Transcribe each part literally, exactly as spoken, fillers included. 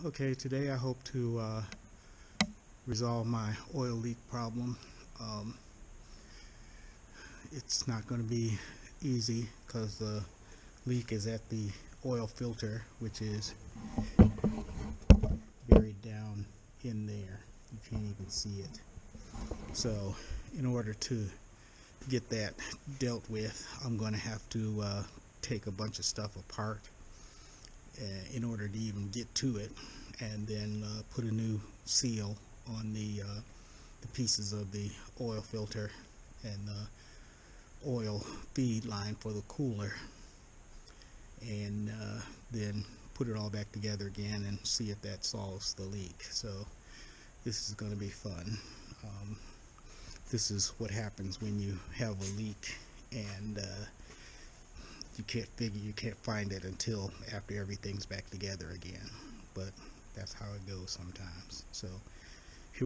Okay, today I hope to uh, resolve my oil leak problem. Um, it's not going to be easy because the leak is at the oil filter, which is buried down in there. You can't even see it. So in order to get that dealt with, I'm going to have to uh, take a bunch of stuff apart uh, in order to even get to it, and then uh, put a new seal on the, uh, the pieces of the oil filter and the oil feed line for the cooler, and uh, then put it all back together again and see if that solves the leak. So this is going to be fun. Um, this is what happens when you have a leak and uh, you can't figure, you can't find it until after everything's back together again. But that's how it goes sometimes. So here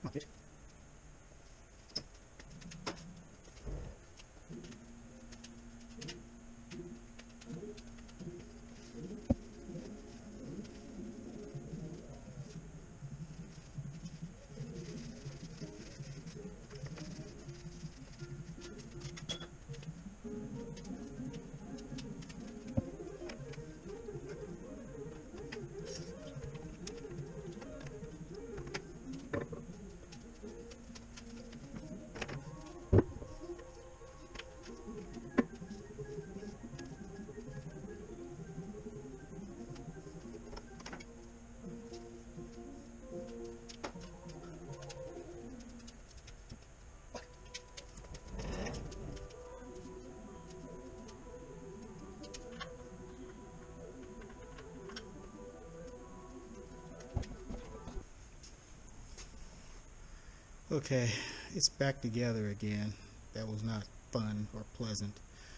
Okay, it's back together again. That was not fun or pleasant.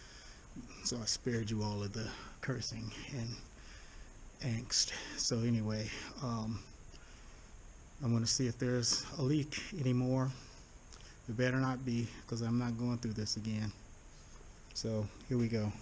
So I spared you all of the cursing and angst. So anyway, um, I'm going to see if there's a leak anymore. It better not be, because I'm not going through this again. So here we go.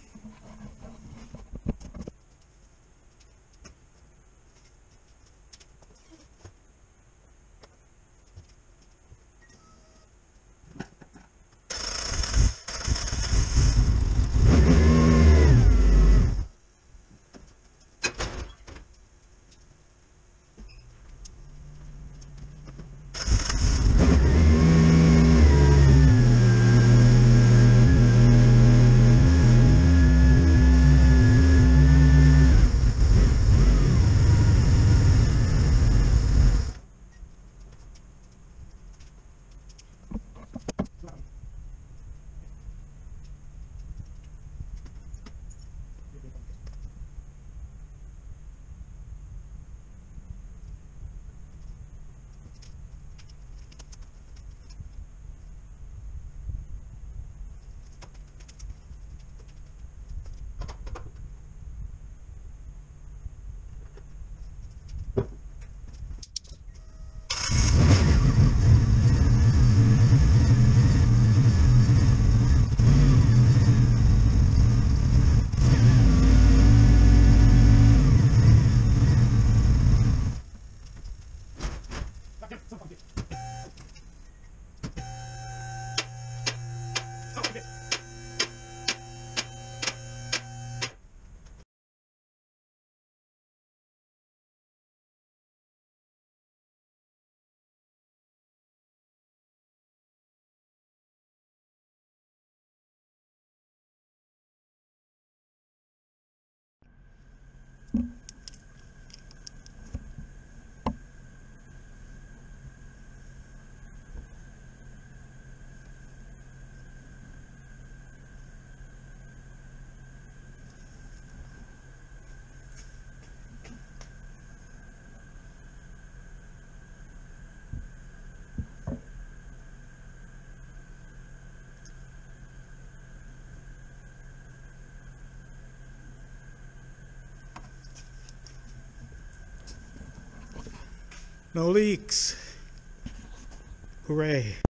No leaks. Hooray.